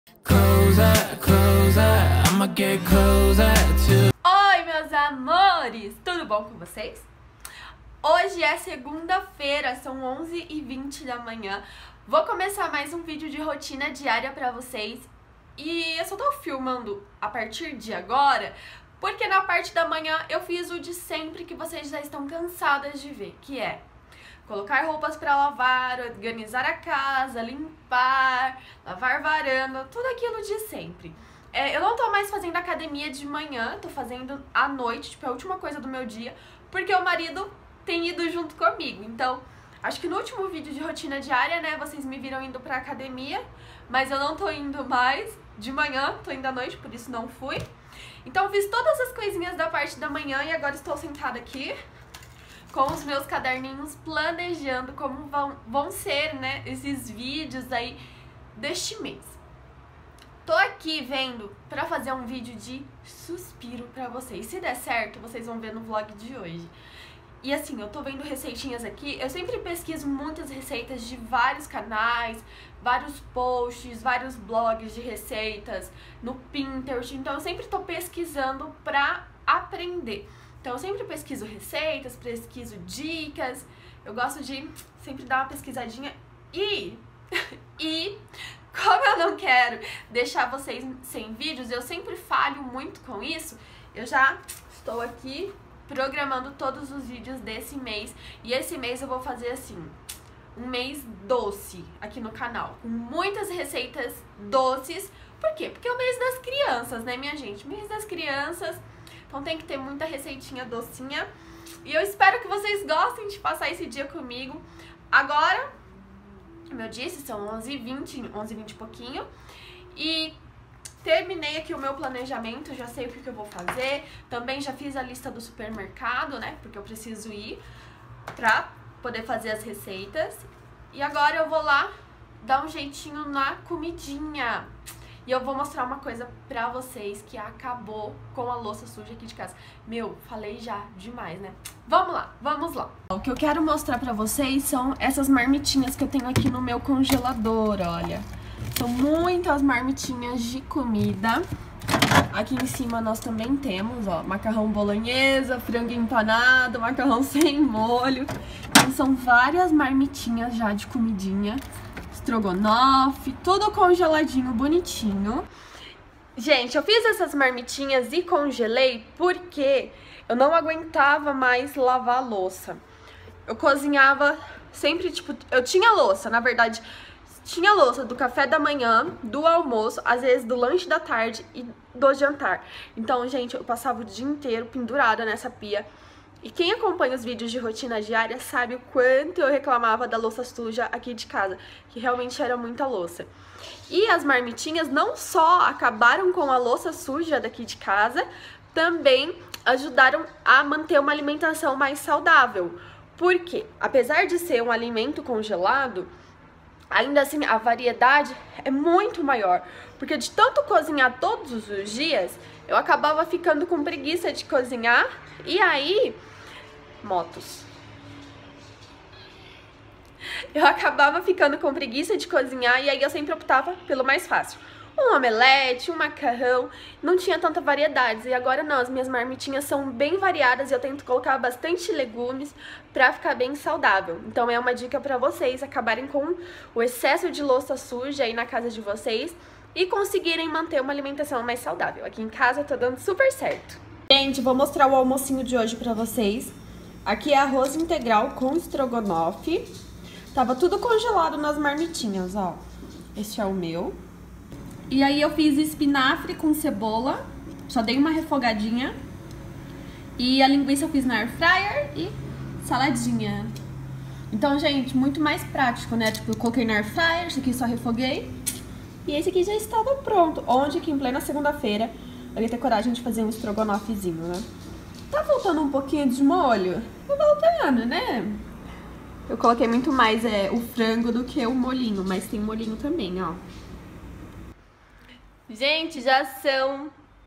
Oi, meus amores! Tudo bom com vocês? Hoje é segunda-feira, são 11h20 da manhã. Vou começar mais um vídeo de rotina diária pra vocês. E eu só tô filmando a partir de agora, porque na parte da manhã eu fiz o de sempre que vocês já estão cansadas de ver, que é colocar roupas pra lavar, organizar a casa, limpar, lavar varanda, tudo aquilo de sempre. Eu não tô mais fazendo academia de manhã, tô fazendo à noite, tipo, é a última coisa do meu dia, porque o marido tem ido junto comigo. Então, acho que no último vídeo de rotina diária, né, vocês me viram indo pra academia, mas eu não tô indo mais de manhã, tô indo à noite, por isso não fui. Então, fiz todas as coisinhas da parte da manhã e agora estou sentada aqui com os meus caderninhos planejando como vão ser, né, esses vídeos aí deste mês. Tô aqui vendo pra fazer um vídeo de suspiro pra vocês. Se der certo, vocês vão ver no vlog de hoje. E assim, eu tô vendo receitinhas aqui, eu sempre pesquiso muitas receitas de vários canais, vários posts, vários blogs de receitas no Pinterest, então eu sempre tô pesquisando pra aprender. Então eu sempre pesquiso receitas, pesquiso dicas, eu gosto de sempre dar uma pesquisadinha e como eu não quero deixar vocês sem vídeos, eu sempre falho muito com isso, eu já estou aqui programando todos os vídeos desse mês. E esse mês eu vou fazer assim, um mês doce aqui no canal, com muitas receitas doces. Por quê? Porque é o mês das crianças, né, minha gente? Mês das crianças, então tem que ter muita receitinha docinha. E eu espero que vocês gostem de passar esse dia comigo. Agora, como eu disse, são 11h20 e pouquinho. E terminei aqui o meu planejamento, já sei o que eu vou fazer. Também já fiz a lista do supermercado, né? Porque eu preciso ir pra poder fazer as receitas. E agora eu vou lá dar um jeitinho na comidinha. E eu vou mostrar uma coisa pra vocês que acabou com a louça suja aqui de casa. Meu, falei já demais, né? Vamos lá, vamos lá. O que eu quero mostrar pra vocês são essas marmitinhas que eu tenho aqui no meu congelador, olha. São muitas marmitinhas de comida. Aqui em cima nós também temos, ó, macarrão bolonhesa, frango empanado, macarrão sem molho. Então são várias marmitinhas já de comidinha. Estrogonofe, tudo congeladinho, bonitinho. Gente, eu fiz essas marmitinhas e congelei porque eu não aguentava mais lavar a louça. Eu cozinhava sempre, tipo, eu tinha louça, na verdade, tinha louça do café da manhã, do almoço, às vezes do lanche da tarde e do jantar. Então, gente, eu passava o dia inteiro pendurada nessa pia. E quem acompanha os vídeos de rotina diária sabe o quanto eu reclamava da louça suja aqui de casa, que realmente era muita louça. E as marmitinhas não só acabaram com a louça suja daqui de casa, também ajudaram a manter uma alimentação mais saudável. Porque, apesar de ser um alimento congelado, ainda assim a variedade é muito maior. Porque de tanto cozinhar todos os dias, eu acabava ficando com preguiça de cozinhar e aí... motos. Eu acabava ficando com preguiça de cozinhar e aí eu sempre optava pelo mais fácil. Um omelete, um macarrão, não tinha tanta variedade. E agora não, as minhas marmitinhas são bem variadas e eu tento colocar bastante legumes pra ficar bem saudável. Então é uma dica pra vocês acabarem com o excesso de louça suja aí na casa de vocês e conseguirem manter uma alimentação mais saudável. Aqui em casa tá dando super certo. Gente, vou mostrar o almocinho de hoje pra vocês. Aqui é arroz integral com estrogonofe. Tava tudo congelado nas marmitinhas, ó. Este é o meu. E aí eu fiz espinafre com cebola. Só dei uma refogadinha. E a linguiça eu fiz na air fryer e saladinha. Então, gente, muito mais prático, né? Tipo, eu coloquei na air fryer, esse aqui só refoguei. E esse aqui já estava pronto. Onde que em plena segunda-feira eu ia ter coragem de fazer um estrogonofezinho, né? Tá faltando um pouquinho de molho? Tá voltando, né? Eu coloquei muito mais o frango do que o molhinho, mas tem molhinho também, ó. Gente, já são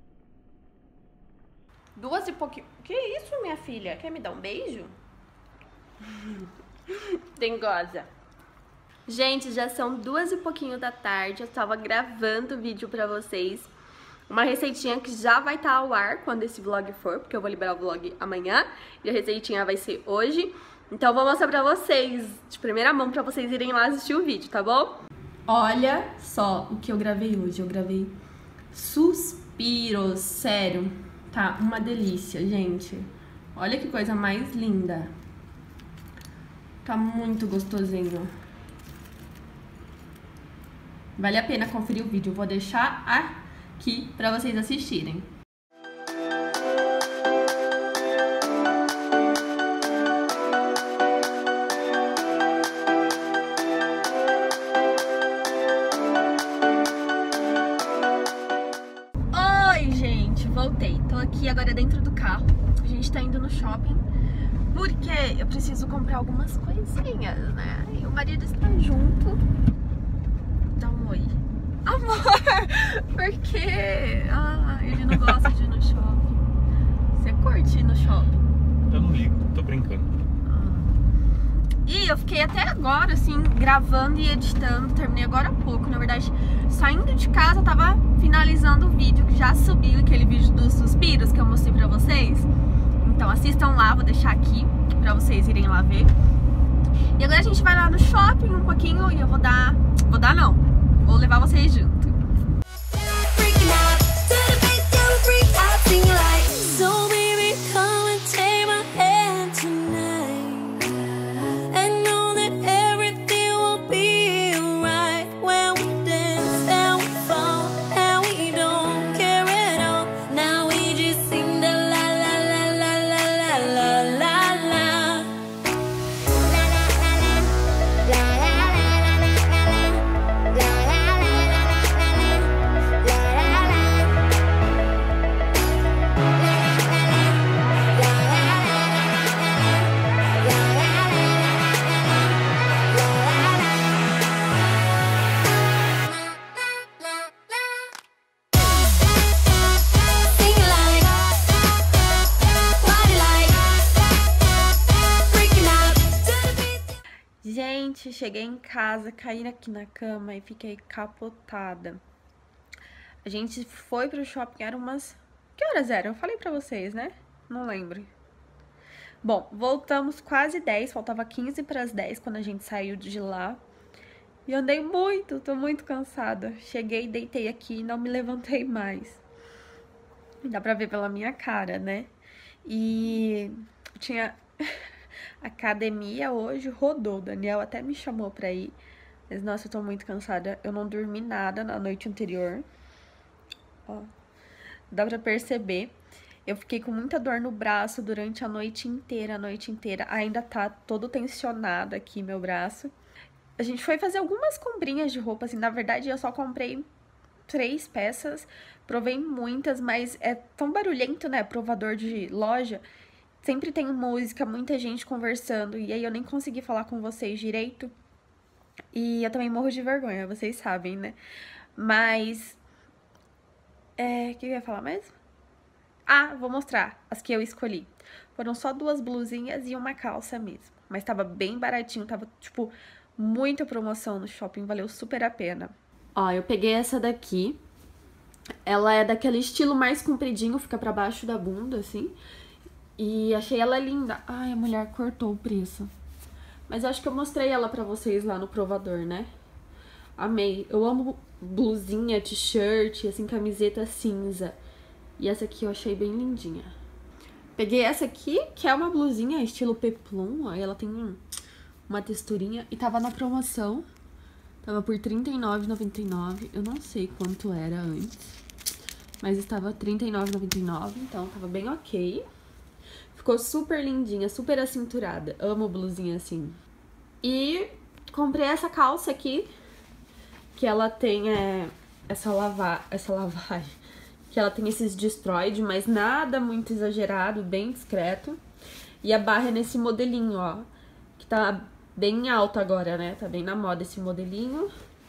2 e pouquinho. Que isso, minha filha? Quer me dar um beijo? Dengosa. Gente, já são 2 e pouquinho da tarde, eu tava gravando vídeo pra vocês. Uma receitinha que já vai estar ao ar quando esse vlog for, porque eu vou liberar o vlog amanhã e a receitinha vai ser hoje. Então eu vou mostrar pra vocês, de primeira mão, pra vocês irem lá assistir o vídeo, tá bom? Olha só o que eu gravei hoje, eu gravei suspiros, sério, tá uma delícia, gente. Olha que coisa mais linda. Tá muito gostosinho. Vale a pena conferir o vídeo, eu vou deixar aqui pra vocês assistirem. Oi, gente, voltei. Tô aqui agora dentro do carro. A gente tá indo no shopping porque eu preciso comprar algumas coisinhas, né? E o marido está junto. Dá um oi. Amor! Porque ele não gosta de ir no shopping. Você curte ir no shopping? Eu não ligo, tô brincando. E eu fiquei até agora, assim, gravando e editando. Terminei agora há pouco, na verdade. Saindo de casa, eu tava finalizando o vídeo que já subiu, aquele vídeo dos suspiros que eu mostrei pra vocês. Então assistam lá, vou deixar aqui pra vocês irem lá ver. E agora a gente vai lá no shopping um pouquinho e eu vou levar vocês junto. Gente, cheguei em casa, caí aqui na cama e fiquei capotada. A gente foi pro shopping, eram umas... Que horas eram? Eu falei pra vocês, né? Não lembro. Bom, voltamos quase 10, faltava 15 para as 10 quando a gente saiu de lá. E eu andei muito, tô muito cansada. Cheguei, deitei aqui e não me levantei mais. Dá pra ver pela minha cara, né? E tinha... Academia hoje rodou, o Daniel até me chamou pra ir, mas nossa, eu tô muito cansada, eu não dormi nada na noite anterior, ó, dá pra perceber, eu fiquei com muita dor no braço durante a noite inteira, ainda tá todo tensionado aqui meu braço. A gente foi fazer algumas comprinhas de roupa, assim, na verdade eu só comprei 3 peças, provei muitas, mas é tão barulhento, né, provador de loja. Sempre tem música, muita gente conversando, e aí eu nem consegui falar com vocês direito. E eu também morro de vergonha, vocês sabem, né? Mas... o que eu ia falar mesmo? Vou mostrar as que eu escolhi. Foram só 2 blusinhas e uma calça mesmo. Mas tava bem baratinho, tava, tipo, muita promoção no shopping, valeu super a pena. Ó, eu peguei essa daqui. Ela é daquele estilo mais compridinho, fica pra baixo da bunda, assim. E achei ela linda. Ai, a mulher cortou o preço. Mas eu acho que eu mostrei ela pra vocês lá no provador, né? Amei. Eu amo blusinha, t-shirt, assim, camiseta cinza. E essa aqui eu achei bem lindinha. Peguei essa aqui, que é uma blusinha estilo peplum. Aí ela tem uma texturinha. E tava na promoção. Tava por R$39,99. Eu não sei quanto era antes. Mas estava R$39,99. Então tava bem ok. Ficou super lindinha, super acinturada. Amo blusinha assim. E comprei essa calça aqui, que ela tem essa lavagem. Que ela tem esses destroyed, mas nada muito exagerado, bem discreto. E a barra é nesse modelinho, ó. Que tá bem alto agora, né? Tá bem na moda esse modelinho.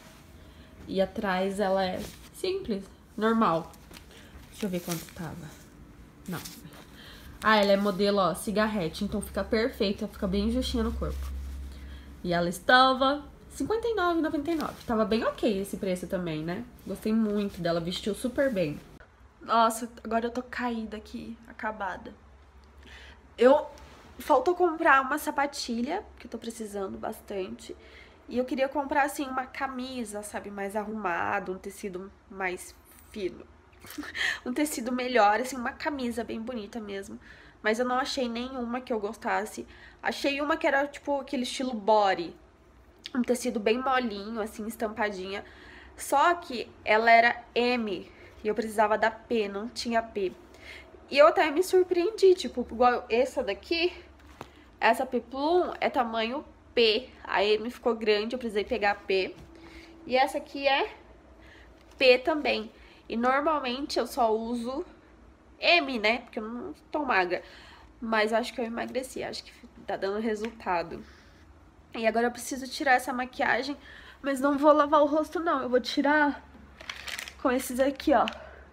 E atrás ela é simples, normal. Deixa eu ver quanto tava. Não. Ela é modelo, ó, cigarrete, então fica perfeita, fica bem justinha no corpo. E ela estava R$59,99. Tava bem ok esse preço também, né? Gostei muito dela, vestiu super bem. Nossa, agora eu tô caída aqui, acabada. Faltou comprar uma sapatilha, que eu tô precisando bastante. E eu queria comprar, assim, uma camisa, sabe, mais arrumado, um tecido mais fino. Um tecido melhor, assim, uma camisa bem bonita mesmo. Mas eu não achei nenhuma que eu gostasse. Achei uma que era, tipo, aquele estilo body. Um tecido bem molinho, assim, estampadinha. Só que ela era M e eu precisava da P, não tinha P. E eu até me surpreendi, tipo, igual essa daqui, essa P Plum é tamanho P. A M ficou grande, eu precisei pegar a P. E essa aqui é P também. E normalmente eu só uso M, né? Porque eu não tô magra. Mas eu acho que eu emagreci, acho que tá dando resultado. E agora eu preciso tirar essa maquiagem, mas não vou lavar o rosto não. Eu vou tirar com esses aqui, ó,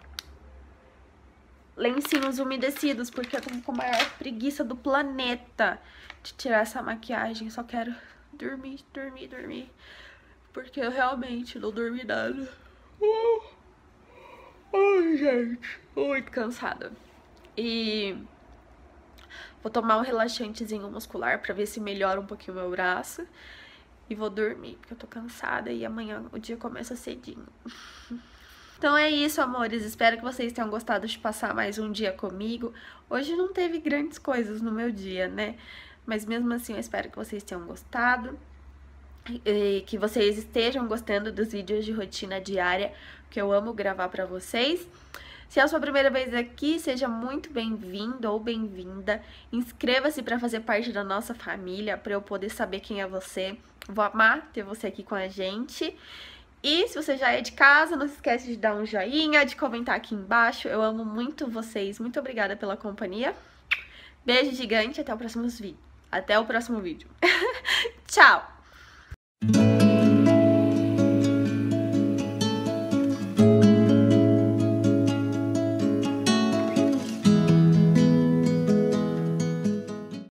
lencinhos umedecidos, porque eu tô com a maior preguiça do planeta de tirar essa maquiagem. Só quero dormir, porque eu realmente não dormi nada. Ai, gente, muito cansada. E vou tomar um relaxantezinho muscular pra ver se melhora um pouquinho o meu braço. E vou dormir, porque eu tô cansada e amanhã o dia começa cedinho. Então é isso, amores. Espero que vocês tenham gostado de passar mais um dia comigo. Hoje não teve grandes coisas no meu dia, né? Mas mesmo assim eu espero que vocês tenham gostado. E que vocês estejam gostando dos vídeos de rotina diária, que eu amo gravar pra vocês. Se é a sua primeira vez aqui, seja muito bem-vindo ou bem-vinda. Inscreva-se para fazer parte da nossa família, para eu poder saber quem é você. Vou amar ter você aqui com a gente. E se você já é de casa, não se esquece de dar um joinha, de comentar aqui embaixo. Eu amo muito vocês. Muito obrigada pela companhia. Beijo gigante, até o próximo vídeo. Tchau!